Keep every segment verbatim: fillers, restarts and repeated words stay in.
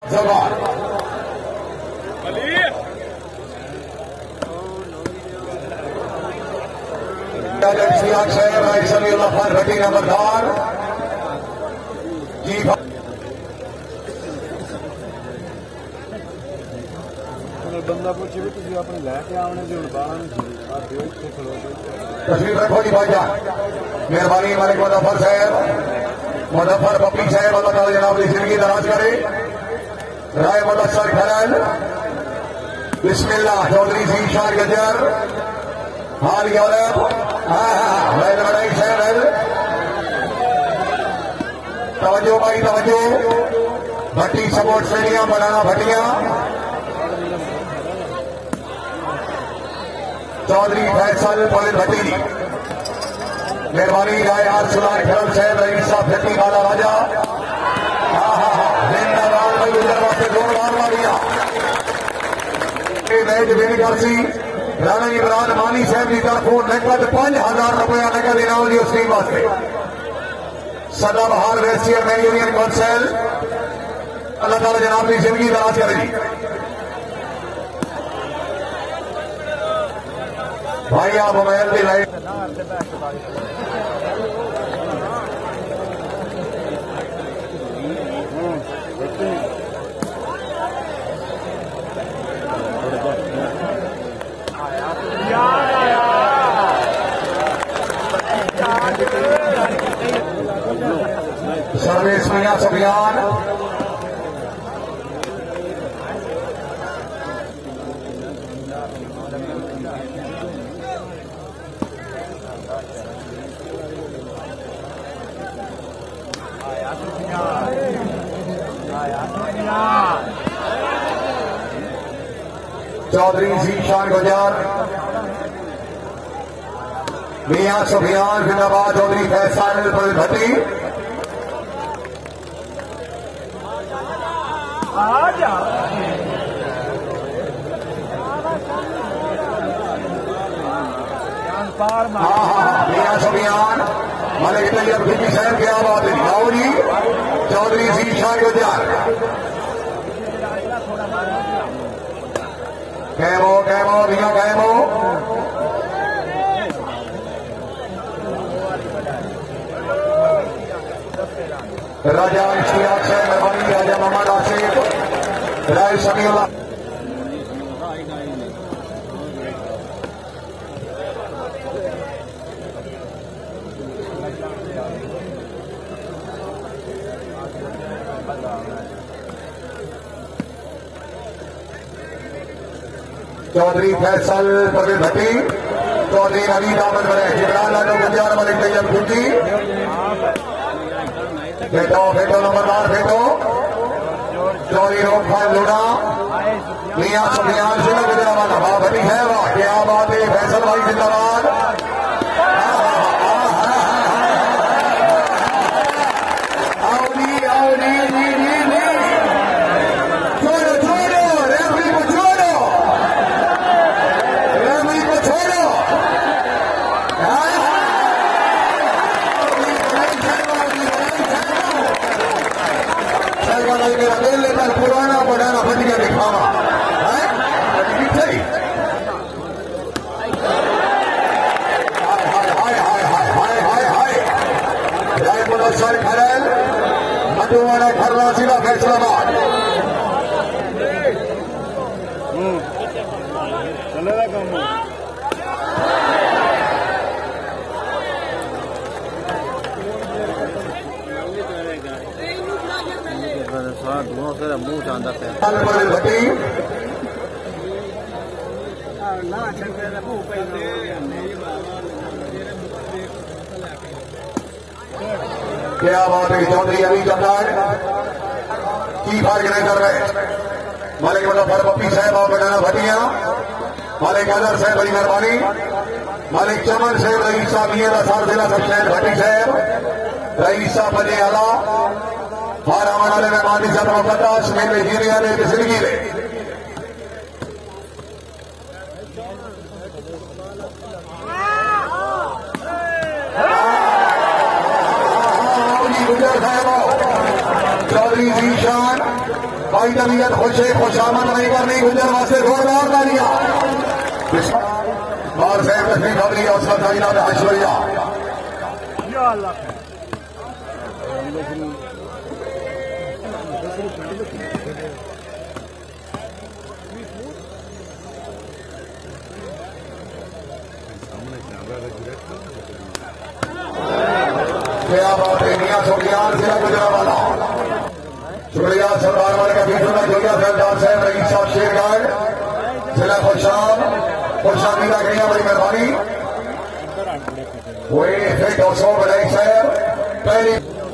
जबान भट्टी नंबरदार जी बंदा पूछे भी तुम अपने लैके आने जो बाहर तस्वीर रखो जी भाईजान मेहरबानी मालिक मुजफ्फर साहब मुजफ्फर पप्पी साहब अल्लाह ताला जनाब की जिंदगी दराज करे राय मुदस्सर खरल बिस्मिल्लाह चौधरी सी शार गजर हाल यूरोप हाँ हाँ वैद बड़ाई शहर तवज्जो भाई तवज्जो भट्टी सपोर्ट स्टेडियम बनाना भटिया चौधरी फैसल पुलिस भट्टी मेहरबानी राय आर सुलार खरल साहब रईस साहब भट्टी वाला राजा हाँ हाँ हाँ जिंदाबाद भाई गुजर वास्ते जोरदार मारिया मैच विन कर सी राणा इमरान मानी साहब की तरफों नकद पांच हजार रुपया नकद इनाम जी उस टीम वास्ते सदाबहार वेस्टियर मैन यूनियन काउंसिल अल्लाह ताला जनाब की जिंदगी दराज करेगी भाई आप मोबाइल की लाइट सर्विस मियां सफियान चौधरी जीशान गुजर मियां सफियान जिंदाबाद चौधरी फैसल पुलिस भट्टी हाँ हाँ मियां सफियान मलिक तैयब खिजी साहब क्या बात है आओ जी चौधरी जीशान गुजर कैमो कैमो भैया कैमो राजा इश्तियाक से मेहरबानी राजा मोहम्मद आसिफ राय समीउल्लाह चौधरी फैसल पुलिस भट्टी चौधरी नवीद अहमद बड़े इमरान लालू गुजर मलिक तैयब खिजी फेटो फेटो नंबरदार फेटो चौधरी रोक खान लूड़ा मियां सफियान से गुजरा वाला वाह भट्टी है वाह क्या बात है फैसल भाई जिंदाबाद आओ जी आओ जी जी जी जी छोड़ो छोड़ो रेफरी को छोड़ो रेफरी को छोड़ो मेरा दिल लेता पुराना पुराना भटिया दिखावा राय मुदस्सर खरल मधुवाड़ा खरला जिला फैसलाबाद मुंह चांदा भट्टी क्या बात है चौधरी अली जमदार की फार्क नहीं कर रहे मालिक मुजफ्फर पप्पी साहब और बनाना भटिया मालिक अजहर साहब बड़ी मेहरबानी मालिक चमन साहब रईस साहब मियां सार जिला सचैन भट्टी साहब रईस साहब बने आला और आने वाले मेहमान की ज्यादा मुकद्दस मेरे जीने वाले की जिंदगी में चौधरी जीशान भाई तबीयत खुश है, खुशामद नहीं करनी, गुजर वास्ते जोरदार तालियां। बार से तस्वीर खबरी और सदाइना में ऐश्वर्या क्या बात है। मियां सोफियान जिला गुजरांवाला, शुक्रिया सरदार वाले का बीच में जोड़िया सरदार साहब रईस साहब शेरगढ़ जिला खुशाम खुशामी का गया, बड़ी मेहरबानी। वही फिर दो सौ बधाई साहब पहली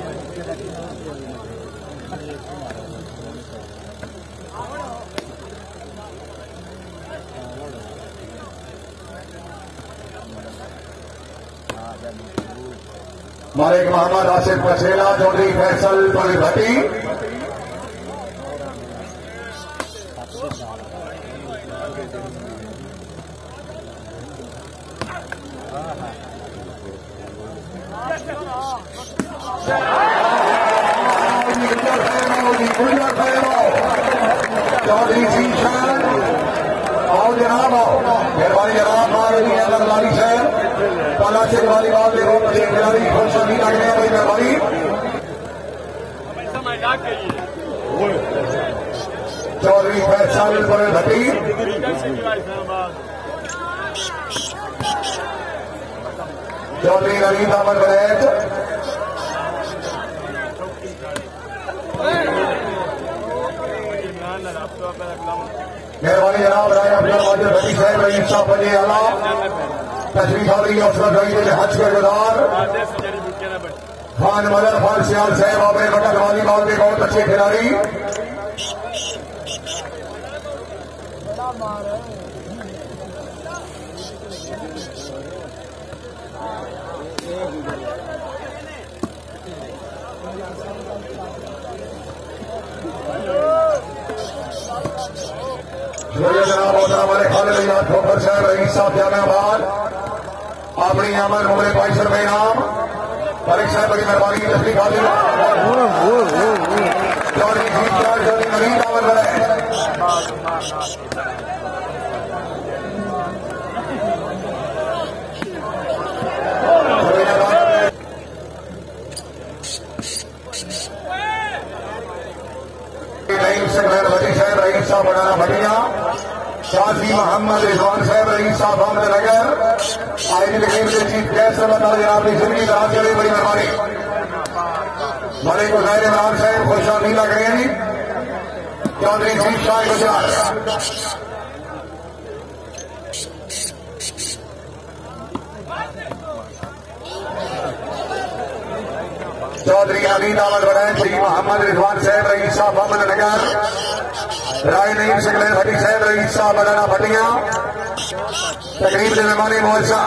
मालिक मोहम्मद आसिफ पसेला, चौधरी फैसल पर भट्टी, चौधरी शीशान आओ जनाब, आओ मेहरबानी जनाब। मारनी अहमद लाली साहब पाला से वालीबाल देखो बच्चे खिलाड़ी खुशी लग रहे हैं, बड़ी मेहरबानी। चौधरी फैसल पर भट्टी, चौधरी रवींद्र अहमद वैद, मेहरबानी जनाब। राय अब्दुल वाजिद भट्टी साहब रईस साहब बने आला तशरीफ आवरी अफसर रईस हज के गुजार खान मदर खान सियाल साहब आपने बटक वालीबाल के बहुत अच्छे खिलाड़ी। जनाब हमारे खालिद याद ठोकर साहब रईस साहब जानाबाद अपनी अमर उम्र बाईस रुपए नाम तारिक साहब बड़ी मेहरबानी की तस्वीर खाली चौधरी चौधरी नवीन अमर बनाए। भट्टी साहब रईस साहब बनाना भटिया, शाजी मोहम्मद रिजवान साहब रईस साहब अहमदनगर आई गेम के चीफ गेस्ट बता जनाब की जिंदगी दराज करे, बड़ी मेहरबानी। मलिक हुसैन इमरान साहब खुशामी लग रहे हैं, चौधरी शीशान गुजरात, चौधरी अली दावत बनाए, श्री मोहम्मद रिजवान साहब रईस साहब अहमदनगर, राय नईम सिकलैन भट्टी साहब रईस साहब बनाना भटिया, तकरीब से मेहमानी मोहल्ला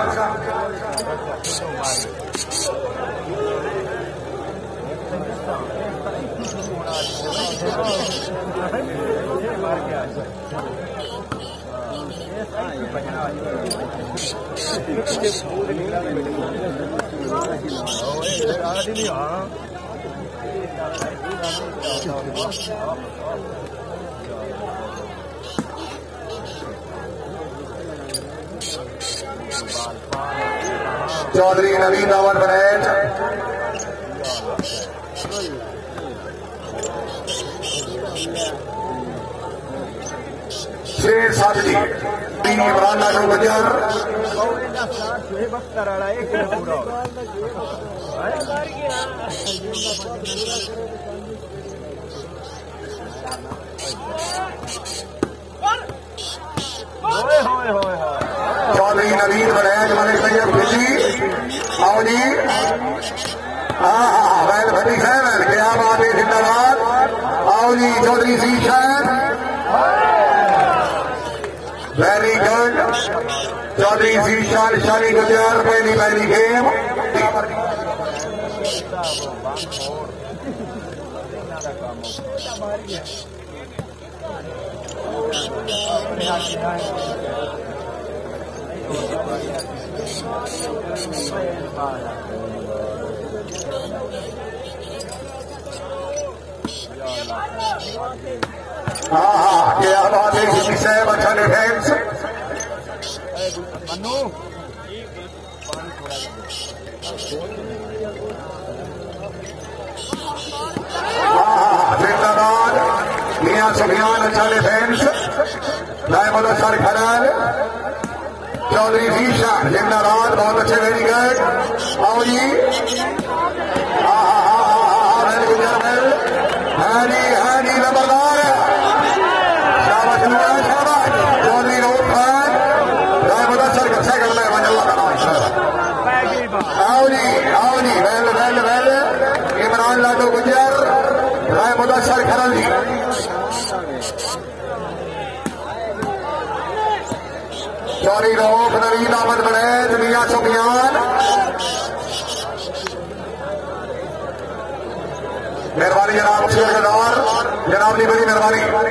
चौधरी नवीन दावत बनैत, शेर सादगी इमरान नाजू गुजर, चौधरी नवीन बनैत मलिक सैयद खुशी आओ जी। हाँ हाँ वैल भट्टी साहब क्या बात है, जिंदाबाद आओ जी। चौधरी शीशान वेरी गुड, चौधरी शीशान शानी गुजर पहली पहली गेम। हाँ हाँ क्या बात है किसी साहब अच्छा डिफेंस हाँ हाँ जिंदाबाद मियां सुफियान अच्छा डिफेंस लाइमल सर खराल चौधरी शीशा जिंदाबाद बहुत अच्छे वेरी गुड आओ जी हाँ हाँ हाँ हाँ हाँ गुजर हाँ जी हाँ जी नंबरदार शाबाश लुआ शाबाश चौधरी रोड खान लाइमल सर अच्छा करना है मजल्ला का नाम आओ जी आओ जी well well well Imran Lado Gujjar Rai Mudassar खरल जी चौरी रोक नवीन अहमद बड़ैत मियां सुफियान मेहरबानी जनाब शेरगदार जनाब की बड़ी मेहरबानी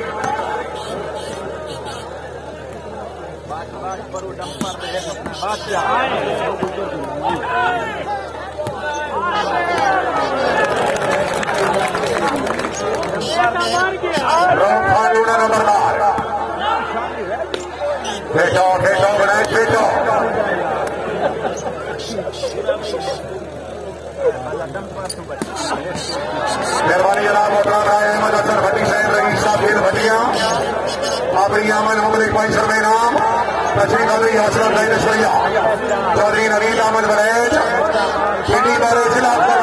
फालूना नंबरदार बेटो बेटो गणेश बेटो मेहरबानी जनाब मोहतरम राय अहमद अतर भट्टी साहब रईस साहब फिर भटिया आपरी अमन मोहम्मद इकबाल शर्मा नाम तशरीफ अली हसन नईशरिया चौधरी नवीन अहमद बड़ैत पीटी बारे जिला